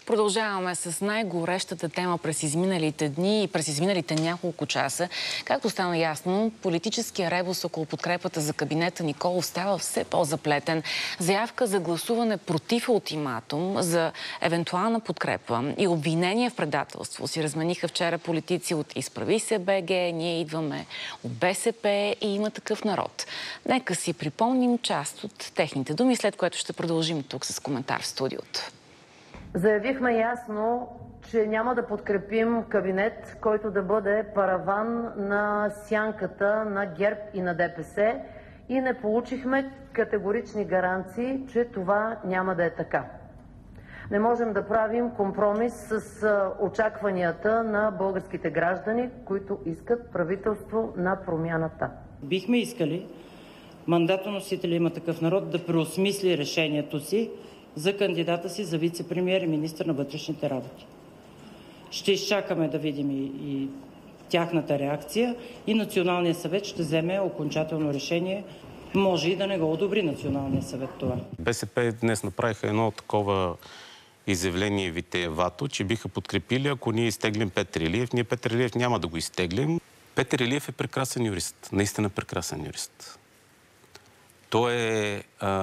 Продължаваме с най-горещата тема през изминалите дни и през изминалите няколко часа. Както стана ясно, политическия ребус около подкрепата за кабинета Николов става все по-заплетен. Заявка за гласуване против ултиматум за евентуална подкрепа и обвинения в предателство си размениха вчера политици от Изправи се БГ, Ние идваме, от БСП и Има такъв народ. Нека си припомним част от техните думи, след което ще продължим тук с коментар в студиото. Заявихме ясно, че няма да подкрепим кабинет, който да бъде параван на сянката на ГЕРБ и на ДПС и не получихме категорични гаранции, че това няма да е така. Не можем да правим компромис с очакванията на българските граждани, които искат правителство на промяната. Бихме искали мандатоносителя Има такъв народ да преосмисли решението си за кандидата си за вице-премиер и министър на вътрешните работи. Ще изчакаме да видим и тяхната реакция и Националният съвет ще вземе окончателно решение. Може и да не го одобри Националният съвет това. БСП днес направиха едно такова изявление витиевато, че биха подкрепили, ако ние изтеглим Петър Илиев. Ние Петър Илиев няма да го изтеглим. Петър Илиев е прекрасен юрист. Наистина прекрасен юрист. Той е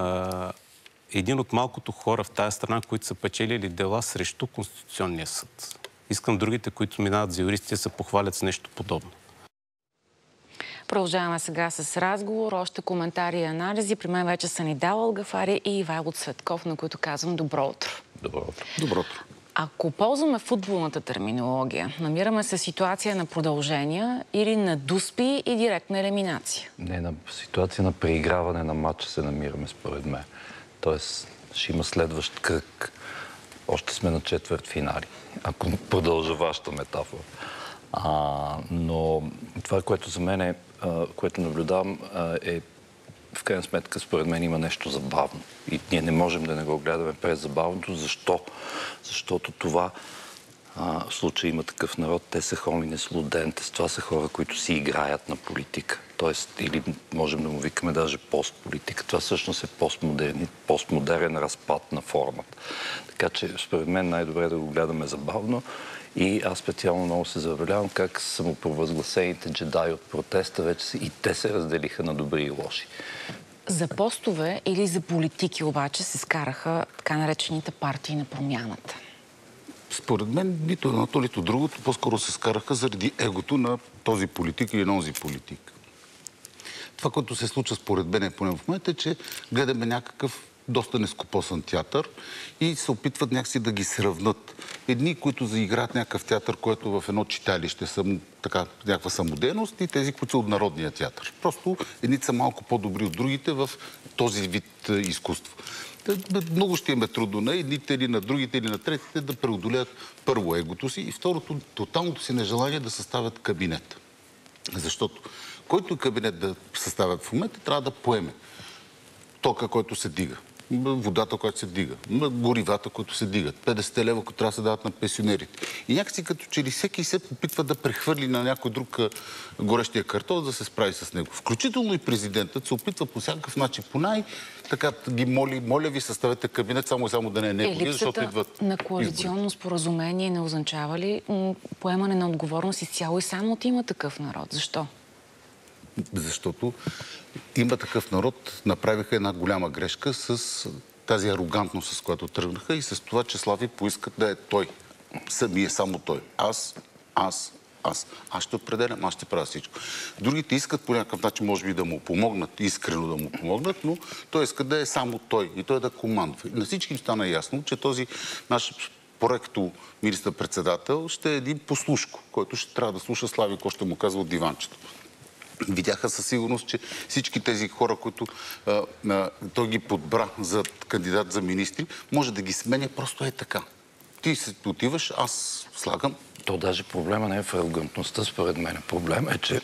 един от малкото хора в тая страна, които са печелили дела срещу Конституционния съд. Искам другите, които минават за юристи, да се похвалят с нещо подобно. Продължаваме сега с разговор, още коментари и анализи. При мен вече са Нидал Алгафари и Ивайло Цветков, на които казвам добро утро. Добро утро. Добро утро. Ако ползваме футболната терминология, намираме се ситуация на продължения или на дуспи и директна елиминация? Не, на ситуация на преиграване на матча се намираме, според мен. Тоест, ще има следващ кръг. Още сме на четвъртфинали, ако продължа вашата метафора. Но това, което за мен е, което наблюдавам, е в крайна сметка, според мен има нещо забавно. И ние не можем да не го гледаме през забавното. Защо? Защото това в случая Има такъв народ. Те са хоминес лудентес. Това са хора, които си играят на политика. Тоест, или можем да му викаме даже постполитика. Това всъщност е постмодерен разпад на формата. Така че, според мен, най-добре да го гледаме забавно. И аз специално много се забавлявам как самопровъзгласените джедаи от протеста вече и те се разделиха на добри и лоши. За постове или за политики обаче се скараха така наречените партии на промяната? Според мен нито едното, нито другото по-скоро се скараха заради егото на този политик или на онзи политик. Това, което се случва според мен поне в момента, е, че гледаме някакъв доста нескопосан театър и се опитват някакси да ги сравнат. Едни, които заиграят някакъв театър, което в едно читалище са така, някаква самодейност, и тези, които са от народния театър. Просто едни са малко по-добри от другите в този вид изкуство. Много ще им е трудно на едните или на другите или на третите да преодолеят първо егото си и второто, тоталното си нежелание да съставят кабинет. Защото който кабинет да съставят в момента, трябва да поеме тока, който се дига, водата, която се дига, горивата, които се дигат, 50 лева, които трябва да се дават на пенсионерите. И някакси като че ли всеки се опитва да прехвърли на някой друг горещия картоф, да се справи с него. Включително и президентът се опитва по всякакъв начин, така ги моля ви, съставете кабинет, само да не е негови, защото идват на коалиционно споразумение не означава ли поемане на отговорност изцяло и само от Има такъв народ? Защо? Защото Има такъв народ направиха една голяма грешка с тази арогантност, с която тръгнаха и с това, че Слави поискат да е той. Само той. Аз ще определям, аз ще правя всичко. Другите искат по някакъв начин, може би, да му помогнат, искрено да му помогнат, но той иска да е само той и той да командва. На всички стана ясно, че този наш проекто министър-председател ще е един послушко, който ще трябва да слуша Слави, който ще му казва от диванчето. Видяха със сигурност, че всички тези хора, които той ги подбра за кандидат за министри, може да ги сменя просто е така. Ти се отиваш, аз слагам. То даже проблема не е в арогантността, според мен. Проблема е, че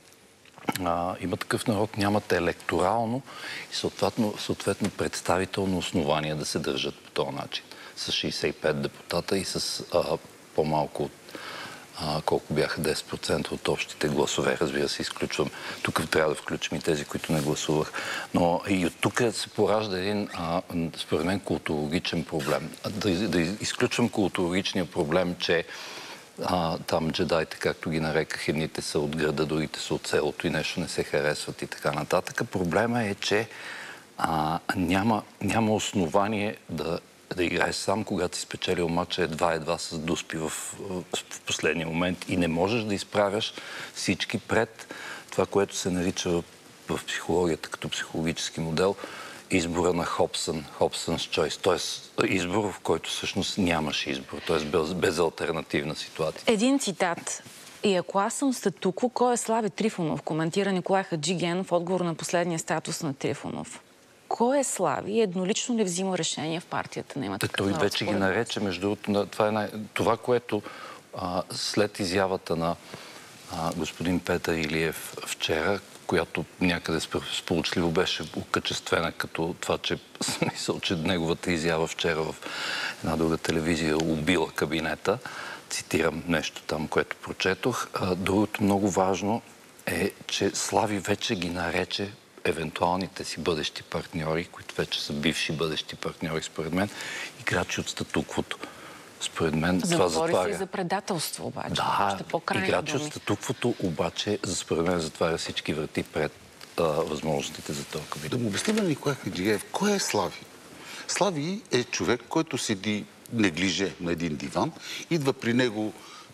Има такъв народ, нямате електорално и съответно представително основание да се държат по този начин. С 65 депутата и с по-малко от колко бяха 10% от общите гласове. Разбира се, изключвам. Тук трябва да включим и тези, които не гласувах. Но и от тук се поражда един, според мен, културологичен проблем. Да изключвам културологичния проблем, че там джедайте, както ги нареках, едните са от града, другите са от селото и нещо не се харесват и така нататък. Проблема е, че няма основание да играеш сам, когато си спечелил матча едва с дуспи в последния момент и не можеш да изправяш всички пред това, което се нарича в психологията като психологически модел избора на Хобсън, Hobson's choice, т.е. избор, в който всъщност нямаш избор, т.е. безалтернативна ситуация. Един цитат. И ако аз съм статукво, кой е Слави Трифонов? Коментира Николай Хаджигенов в отговор на последния статус на Трифонов. Кой е Слави и еднолично ли взима решение в партията на Има такъв народ? Той вече ги нарече, между другото, това, което след изявата на господин Петър Илиев вчера, която някъде сполучливо беше окачествена като това, че смисъл, че неговата изява вчера в една друга телевизия убила кабинета. Цитирам нещо там, което прочетох. Другото много важно е, че Слави вече ги нарече евентуалните си бъдещи партньори, които вече са бивши бъдещи партньори, според мен, играчи от статуквото. Според мен това затваря. Се за предателство обаче. Да, играчи от статуквото обаче, според мен, затваря всички врати пред възможностите за този кабинет. Да му обясним на Николай Хаджигенов, кой е Слави? Слави е човек, който седи неглиже на един диван, идва при него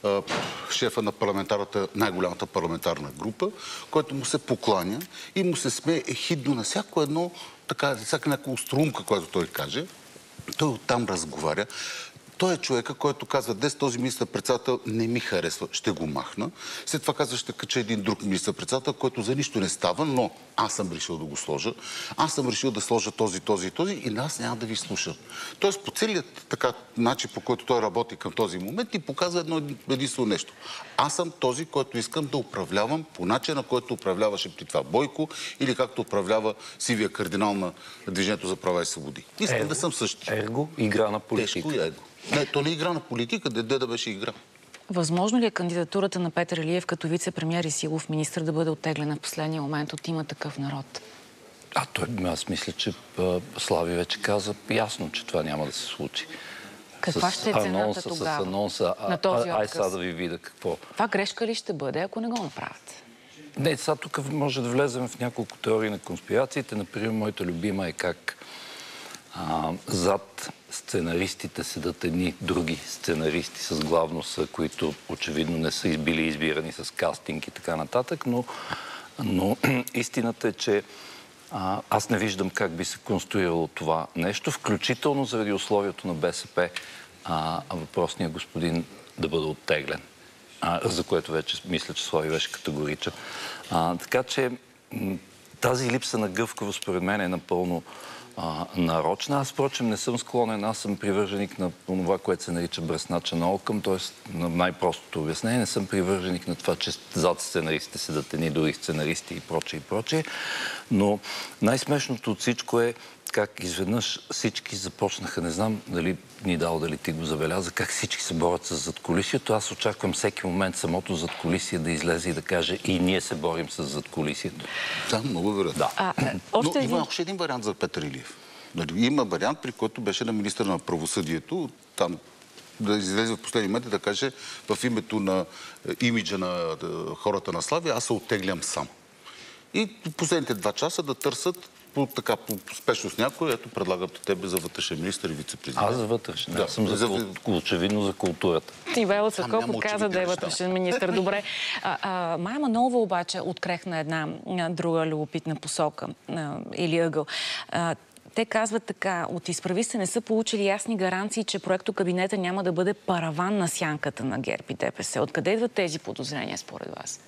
шефа на най-голямата парламентарна група, който му се покланя и му се смее ехидно на всяко едно, всяка някаква острумка, която той каже. Той оттам разговаря. Той е човека, който казва, днес този министър-председател не ми харесва, ще го махна. След това казва, ще кача един друг министър-председател, който за нищо не става, но аз съм решил да го сложа. Аз съм решил да сложа този и аз няма да ви слуша. Тоест по целият начин, по който той работи към този момент, и показва единствено нещо. Аз съм този, който искам да управлявам по начина, който управляваше при това Бойко или както управлява сивия кардинал на Движението за права и свободи. Искам да съм същия. Ерго, игра на политика. Тежко и его. Не, то не е игра на политика, да беше игра. Възможно ли е кандидатурата на Петър Илиев като вице-премиер и силов министър да бъде оттеглена в последния момент от Има такъв народ? Аз мисля, че Слави вече каза ясно, че това няма да се случи. Каква ще е цената тогава? С анонса. На този отказ? Сега да ви видя какво. Това грешка ли ще бъде, ако не го направят? Не, сега тук може да влезем в няколко теории на конспирациите. Например, моята любима е как зад сценаристите седат едни други сценаристи с главно са, които очевидно не са били избирани с кастинг и така нататък, но истината е, че аз не виждам как би се конструирало това нещо, включително заради условието на БСП въпросният господин да бъде оттеглен, за което вече мисля, че Слави беше категоричен. Така че тази липса на гъвкавост според мен е напълно нарочна. Аз, впрочем, не съм склонен. Аз съм привърженик на това, което се нарича бръснача на окъм, т.е. на най-простото обяснение. Не съм привърженик на това, че зад сценаристите седат едни други сценаристи и прочее. Но най-смешното от всичко е как изведнъж всички започнаха, не знам дали дали ти го забеляза, как всички се борят с задкулисието. Аз очаквам всеки момент самото задкулисие да излезе и да каже и ние се борим с задкулисието. Да, много вероятно. Да. Но има още един вариант за Петър Илиев. Има вариант, при който беше на министър на правосъдието, там да излезе в последния момент и да каже в името на имиджа на хората на Слави, аз се оттеглям сам. И последните 2 часа да търсят по спешност някой, ето предлагам тебе за вътрешен министър и вице-президент. Аз за вътрешен. Да, аз съм очевидно за културата. Ивайло Цветков каза да е вътрешен министър. Добре. Мая Манолова обаче открехна една друга любопитна посока или ъгъл. Те казват така, от Изправи се не са получили ясни гаранции, че проектокабинета няма да бъде параван на сянката на ГЕРБ и ДПС. Откъде идват тези подозрения според вас?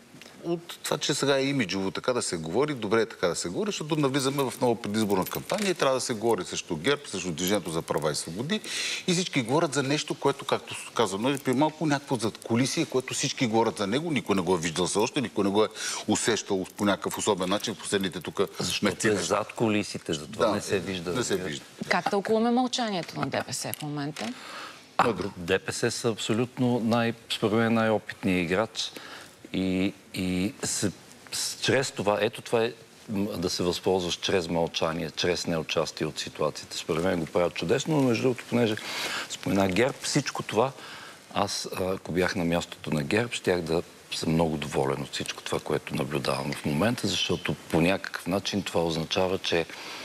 От това, че сега е имиджово така да се говори, добре е така да се говори, защото навлизаме в нова предизборна кампания и трябва да се говори срещу ГЕРБ, срещу Движението за права и свободи и всички говорят за нещо, което, както казвам, при малко някакво задкулисие, което всички говорят за него, никой не го е виждал все още, никой не го е усещал по някакъв особен начин в последните тук защото е зад кулисите, затова не се вижда. Не се вижда. Как тълкуваме мълчанието на ДПС в момента? ДПС са абсолютно според мен най-опитният играч и чрез това, ето това е да се възползваш чрез мълчание, чрез неучастие от ситуацията. Според мен го правят чудесно, но между другото, понеже спомена ГЕРБ, всичко това, аз, ако бях на мястото на ГЕРБ, щях да съм много доволен от всичко това, което наблюдавам в момента, защото по някакъв начин това означава, че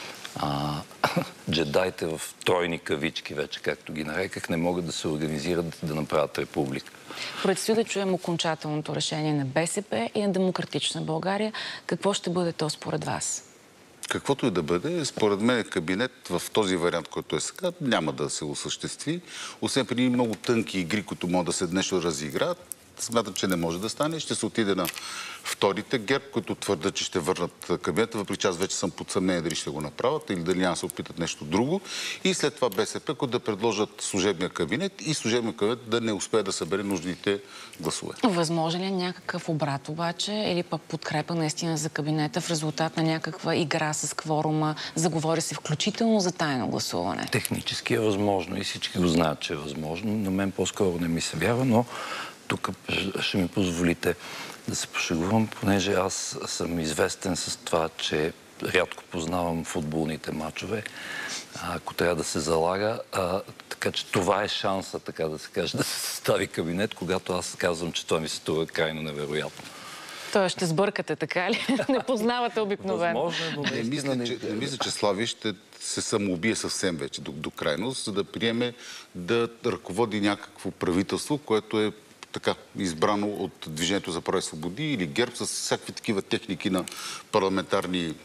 джедайте в тройни кавички, вече както ги нареках, не могат да се организират да направят република. Предстои да чуем окончателното решение на БСП и на Демократична България. Какво ще бъде то според вас? Каквото и да бъде, според мен кабинет в този вариант, който е сега, няма да се осъществи. Освен при много тънки игри, които могат да се днешно разиграят, смятам, че не може да стане. Ще се отиде на вторите ГЕРБ, които твърдят, че ще върнат кабинета, въпреки че аз вече съм под съмнение дали ще го направят или дали няма да се опитат нещо друго. И след това БСП, които да предложат служебния кабинет и служебния кабинет да не успее да събере нужните гласове. Възможен ли е някакъв обрат обаче или пък подкрепа наистина за кабинета в резултат на някаква игра с кворума? Заговори се включително за тайно гласуване. Технически е възможно и всички го знаят, че е възможно. На мен по-скоро не ми се вярва, но тук ще ми позволите да се пошегувам, понеже аз съм известен с това, че рядко познавам футболните мачове, ако трябва да се залага. Така че това е шанса, така да се каже, да се състави кабинет, когато аз казвам, че това ми се струва крайно невероятно. Тоест ще сбъркате, така ли? Не познавате обикновено. Възможно, но не мисля, че Слави ще се самоубие съвсем вече до крайност, за да приеме да ръководи някакво правителство, което е така избрано от Движението за права и свободи или ГЕРБ с всякакви такива техники на парламентарни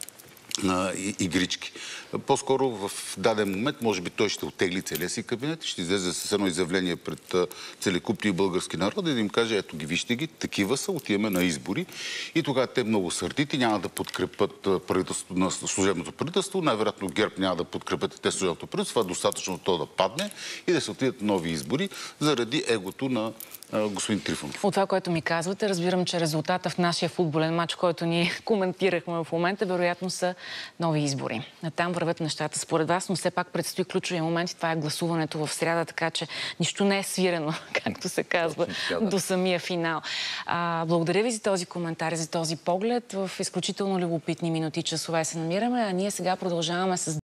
игрички. По-скоро в даден момент, може би той ще оттегли целия си кабинет и ще излезе с едно изявление пред целокупния български народ и да им каже, ето ги, вижте ги, такива са, отиваме на избори. И тогава те много сърдити няма да подкрепят правителството на служебното правителство. Най-вероятно ГЕРБ няма да подкрепят те служебното правителство. Това е достатъчно то да падне и да се отидат нови избори заради егото на господин Трифонов. От това, което ми казвате, разбирам, че резултата в нашия футболен матч, който ние коментирахме в момента, вероятно са нови избори. Там вървят нещата според вас, но все пак предстои ключови момент и това е гласуването в сряда, така че нищо не е свирено, както се казва, до самия финал. Благодаря ви за този коментар, за този поглед. В изключително любопитни минути и часове се намираме, а ние сега продължаваме с